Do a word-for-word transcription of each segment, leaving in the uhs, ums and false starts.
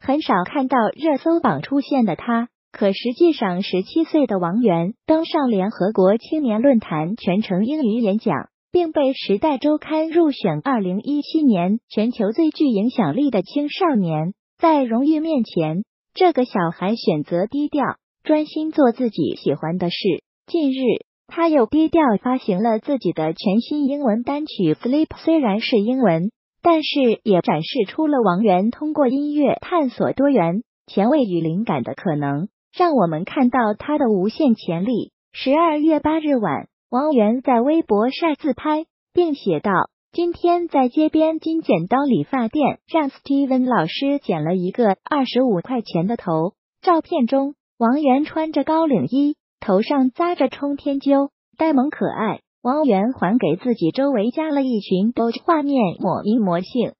很少看到热搜榜出现的他，可实际上十七岁的王源登上联合国青年论坛全程英语演讲，并被《时代周刊》入选二零一七年全球最具影响力的青少年。在荣誉面前，这个小孩选择低调，专心做自己喜欢的事。近日，他又低调发行了自己的全新英文单曲《Sleep》，虽然是英文，但是也展示出了王源通过音乐探索多元、前卫与灵感的可能，让我们看到他的无限潜力。十二月八日晚，王源在微博晒自拍，并写道：今天在街边金剪刀理发店让 Steven 老师剪了一个二十五块钱的头。照片中，王源穿着高领衣，头上扎着冲天揪，呆萌可爱。王源还给自己周围加了一群 B O J 画面，抹一魔性。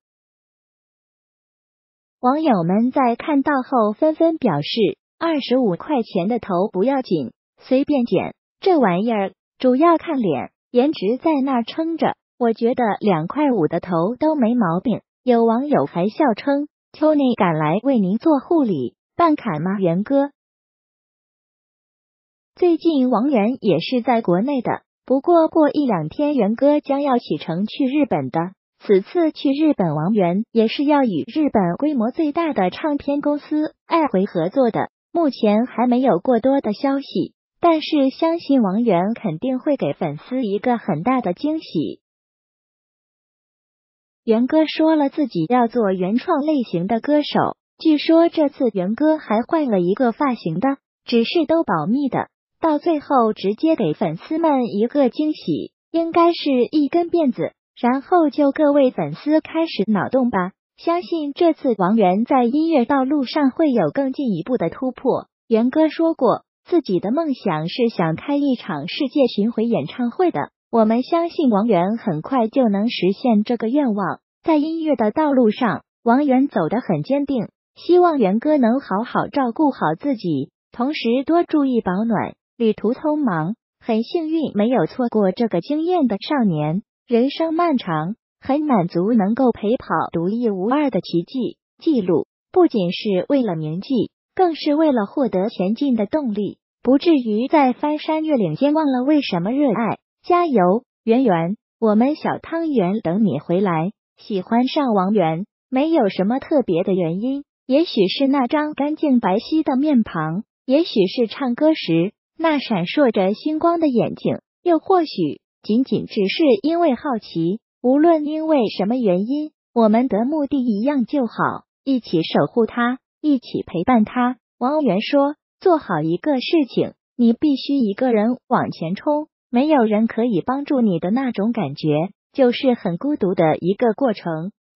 网友们在看到后纷纷表示，二十五块钱的头不要紧，随便剪，这玩意儿主要看脸，颜值在那撑着，我觉得两块五的头都没毛病。有网友还笑称 Tony 赶来为您做护理，办卡吗源哥？最近王源也是在国内的，不过过一两天源哥将要启程去日本的。此次去日本，王源也是要与日本规模最大的唱片公司爱回合作的，目前还没有过多的消息，但是相信王源肯定会给粉丝一个很大的惊喜。源哥说了自己要做原创类型的歌手，据说这次源哥还换了一个发型的，只是都保密的，到最后直接给粉丝们一个惊喜，应该是一根辫子，然后就各位粉丝开始脑洞吧。相信这次王源在音乐道路上会有更进一步的突破。源哥说过，自己的梦想是想开一场世界巡回演唱会的，我们相信王源很快就能实现这个愿望。在音乐的道路上，王源走得很坚定，希望源哥能好好照顾好自己，同时多注意保暖。旅途匆忙，很幸运没有错过这个惊艳的少年。人生漫长，很满足能够陪跑独一无二的奇迹记录，不仅是为了铭记，更是为了获得前进的动力，不至于在翻山越岭间忘了为什么热爱。加油，圆圆，我们小汤圆等你回来。喜欢上王源，没有什么特别的原因，也许是那张干净白皙的面庞，也许是唱歌时那闪烁着星光的眼睛，又或许仅仅只是因为好奇。无论因为什么原因，我们的目的一样就好，一起守护他，一起陪伴他。王源说，做好一个事情，你必须一个人往前冲，没有人可以帮助你的那种感觉，就是很孤独的一个过程。